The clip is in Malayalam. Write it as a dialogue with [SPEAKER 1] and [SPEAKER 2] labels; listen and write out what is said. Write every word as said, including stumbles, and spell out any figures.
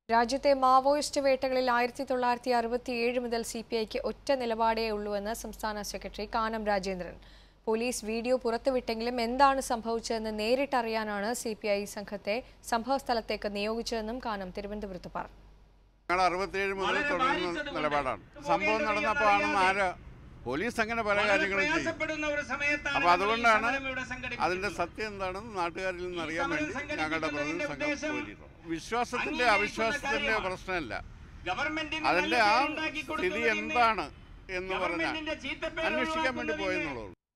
[SPEAKER 1] രാജ്യത്തെ മാവോയിസ്റ്റ് വേട്ടകളിൽ ആയിരത്തി തൊള്ളായിരത്തി അറുപത്തിയേഴ് മുതൽ സി പി ഐക്ക് ഒറ്റ നിലപാടേ ഉള്ളൂവെന്ന് സംസ്ഥാന secretary Kanam Rajendran. Police video പുറത്തുവിട്ടെങ്കിലും എന്താണ് സംഭവിച്ചതെന്ന് നേരിട്ടറിയാനാണ് സി പി ഐ സംഘത്തെ സംഭവസ്ഥലത്തേക്ക് നിയോഗിച്ചതെന്നും കാനം തിരുവനന്തപുരത്ത് പറഞ്ഞു.
[SPEAKER 2] അറുപത്തിയേഴ് മുതൽ തുടരുന്ന നിലപാടാണ്. സംഭവം നടന്നപ്പോഴാണെന്ന് ആര് പോലീസ് അങ്ങനെ പല കാര്യങ്ങളും ചെയ്യും. അപ്പോൾ അതുകൊണ്ടാണ് അതിന്റെ സത്യം എന്താണെന്ന് നാട്ടുകാരിൽ നിന്ന് അറിയാൻ വേണ്ടി ഞങ്ങളുടെ പ്രതിനിധി സംഘം പോയിരിക്കുന്നു. വിശ്വാസത്തിന്റെ അവിശ്വാസത്തിന്റെ പ്രശ്നമല്ല, അതിന്റെ ആ സ്ഥിതി എന്താണ് എന്ന് പറഞ്ഞാൽ അന്വേഷിക്കാൻ വേണ്ടി പോയെന്നുള്ളൂ.